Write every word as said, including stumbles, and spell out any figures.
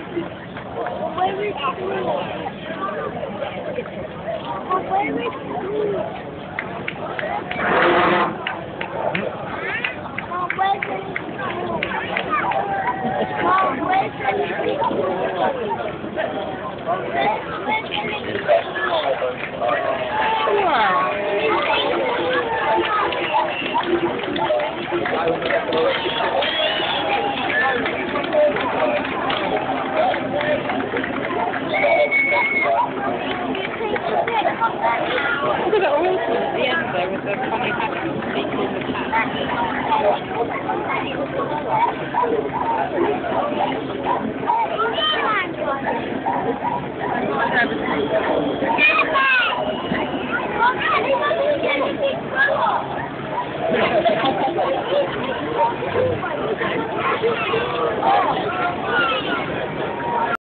Look at all at the end there with the funny habit of speaking in the cat. Thank you.